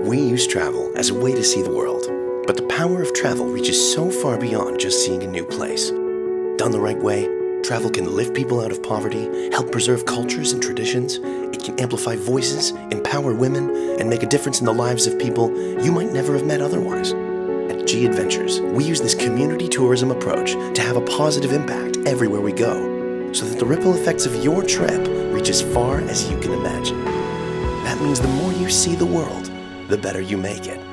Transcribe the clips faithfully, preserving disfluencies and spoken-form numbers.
We use travel as a way to see the world, but the power of travel reaches so far beyond just seeing a new place. Done the right way, travel can lift people out of poverty, help preserve cultures and traditions. It can amplify voices, empower women, and make a difference in the lives of people you might never have met otherwise. At G Adventures, we use this community tourism approach to have a positive impact everywhere we go, so that the ripple effects of your trip reach as far as you can imagine. That means the more you see the world, the better you make it.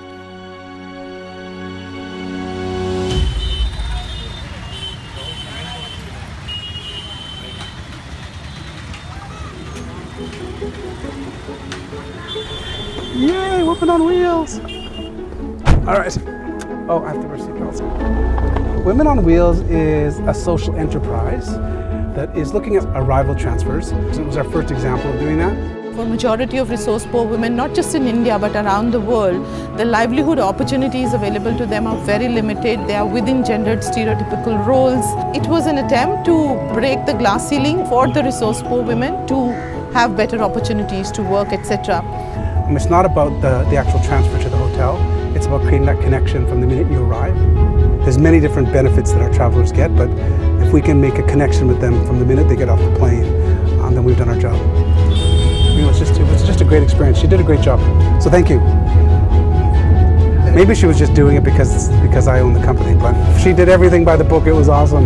Yay, whooping on wheels! All right. Oh, I have to wear seatbelts. Women on Wheels is a social enterprise that is looking at arrival transfers. It was our first example of doing that. For majority of resource-poor women, not just in India but around the world, the livelihood opportunities available to them are very limited. They are within gendered stereotypical roles. It was an attempt to break the glass ceiling for the resource-poor women to have better opportunities to work, et cetera. It's not about the, the actual transfer to the hotel. It's about creating that connection from the minute you arrive. There's many different benefits that our travelers get, but if we can make a connection with them from the minute they get off the plane, um, then we've done our job. You know, it's just, it was just a great experience. She did a great job, so thank you. Maybe she was just doing it because, because I own the company, but she did everything by the book. It was awesome.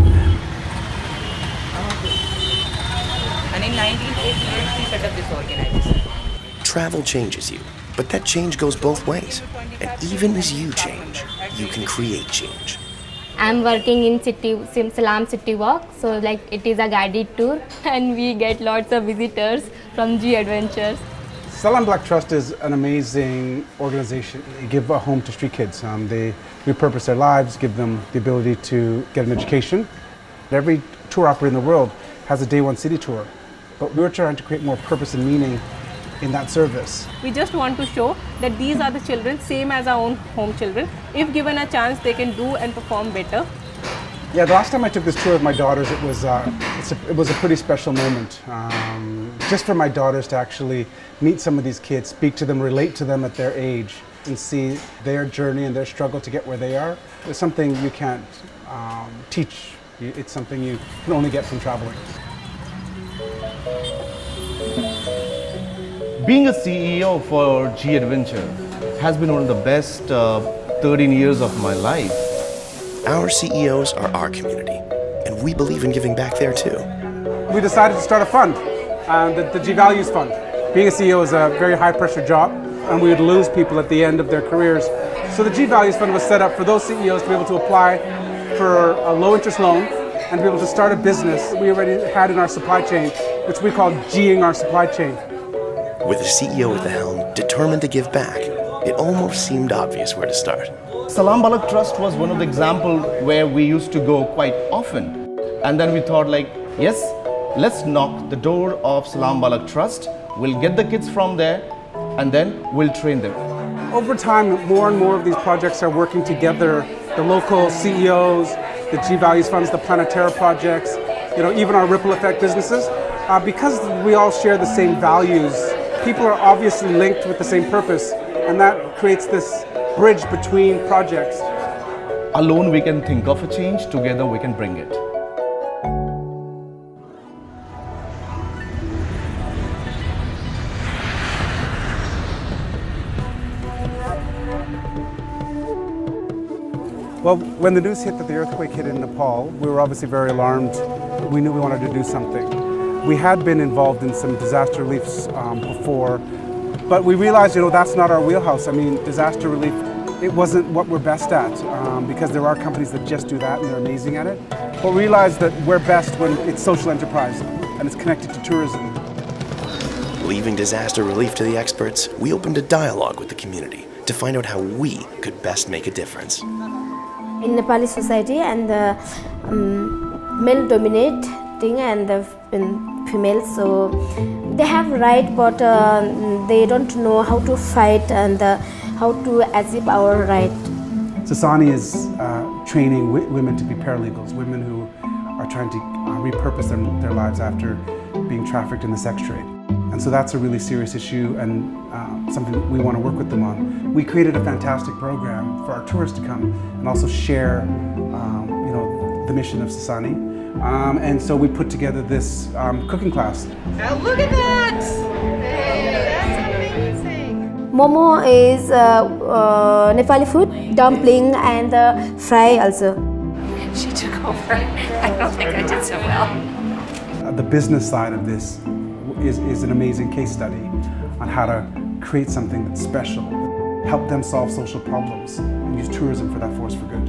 And in nineteen eighty-eight, we set up this organization. Travel changes you, but that change goes both ways. And even as you change, you can create change. I'm working in city, Salam City Walk, so like it is a guided tour and we get lots of visitors from G Adventures. Salam Black Trust is an amazing organization. They give a home to street kids. Um, they repurpose their lives, give them the ability to get an education. Every tour operator in the world has a day one city tour, but we're trying to create more purpose and meaning in that service. We just want to show that these are the children, same as our own home children. If given a chance, they can do and perform better. Yeah, the last time I took this tour with my daughters, it was, uh, it's a, it was a pretty special moment. Um, just for my daughters to actually meet some of these kids, speak to them, relate to them at their age, and see their journey and their struggle to get where they are. It's something you can't um, teach. It's something you can only get from traveling. Being a C E O for G Adventure has been one of the best uh, thirteen years of my life. Our C E Os are our community, and we believe in giving back there too. We decided to start a fund, uh, the, the G Values Fund. Being a C E O is a very high pressure job, and we would lose people at the end of their careers. So the G Values Fund was set up for those C E Os to be able to apply for a low interest loan and be able to start a business we already had in our supply chain, which we call G-ing our supply chain. With a C E O at the helm, determined to give back, it almost seemed obvious where to start. Salam Balak Trust was one of the examples where we used to go quite often. And then we thought like, yes, let's knock the door of Salam Balak Trust. We'll get the kids from there and then we'll train them. Over time, more and more of these projects are working together. The local C E Os, the G Values Funds, the Planeterra projects, you know, even our ripple effect businesses. Uh, because we all share the same values, people are obviously linked with the same purpose, and that creates this bridge between projects. Alone we can think of a change, together we can bring it. Well, when the news hit that the earthquake hit in Nepal, we were obviously very alarmed. We knew we wanted to do something. We had been involved in some disaster reliefs um, before, but we realized, you know, that's not our wheelhouse. I mean, disaster relief, it wasn't what we're best at, um, because there are companies that just do that and they're amazing at it. But we realized that we're best when it's social enterprise and it's connected to tourism. Leaving disaster relief to the experts, we opened a dialogue with the community to find out how we could best make a difference. In Nepali society, and the um, male dominating and the females, so they have right, but uh, they don't know how to fight and uh, how to achieve our right. Sasani is uh, training women to be paralegals, women who are trying to uh, repurpose their, their lives after being trafficked in the sex trade. And so that's a really serious issue and uh, something that we want to work with them on. We created a fantastic program for our tourists to come and also share um, you know, the mission of Sasani. Um, and so we put together this um, cooking class. Oh, look at that! That's amazing! Momo is uh, uh, Nepali food, dumpling and uh, fry also. She took over. I don't think I did so well. Uh, the business side of this is, is an amazing case study on how to create something that's special, help them solve social problems, and use tourism for that force for good.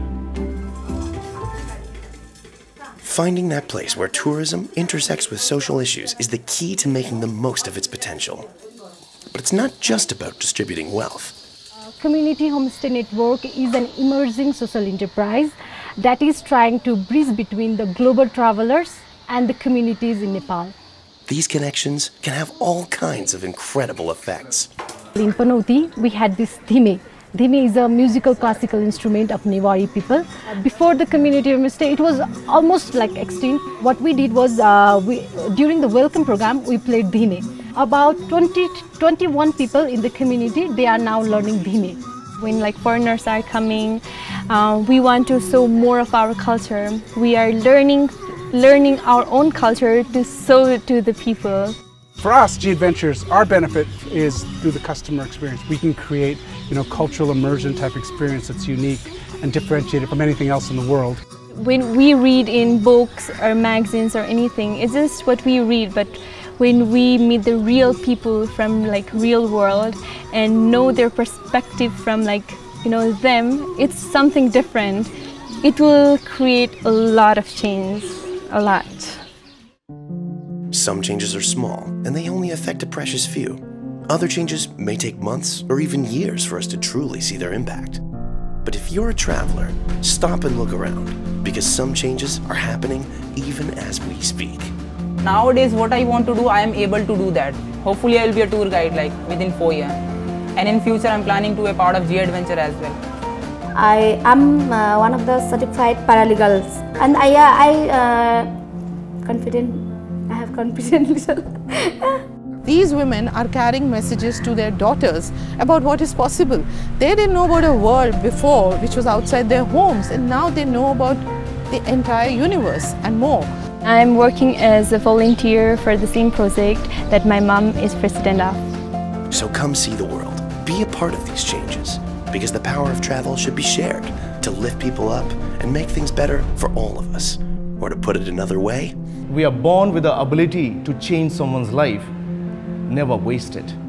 Finding that place where tourism intersects with social issues is the key to making the most of its potential. But it's not just about distributing wealth. Community Homestay Network is an emerging social enterprise that is trying to bridge between the global travelers and the communities in Nepal. These connections can have all kinds of incredible effects. In Panauti, we had this dhime. Dhime is a musical classical instrument of Newari people. Before the community homestay, it was almost like extinct. What we did was, uh, we, during the welcome program, we played dhime. About twenty, twenty-one people in the community, they are now learning dhime. When like foreigners are coming, uh, we want to show more of our culture. We are learning, learning our own culture to show it to the people. For us, G Adventures, our benefit is through the customer experience. We can create, you know, cultural immersion type experience that's unique and differentiated from anything else in the world. When we read in books or magazines or anything, it's just what we read, but when we meet the real people from like real world and know their perspective from like, you know, them, it's something different. It will create a lot of change, a lot. Some changes are small, and they only affect a precious few. Other changes may take months or even years for us to truly see their impact. But if you're a traveler, stop and look around, because some changes are happening even as we speak. Nowadays, what I want to do, I am able to do that. Hopefully, I will be a tour guide like within four years. And in future, I'm planning to be a part of G Adventure as well. I am uh, one of the certified paralegals, and I, uh, I uh, confident. I have confidence. These women are carrying messages to their daughters about what is possible. They didn't know about a world before which was outside their homes, and now they know about the entire universe and more. I'm working as a volunteer for the same project that my mom is president of. So come see the world. Be a part of these changes, because the power of travel should be shared to lift people up and make things better for all of us. Or to put it another way, we are born with the ability to change someone's life. Never waste it.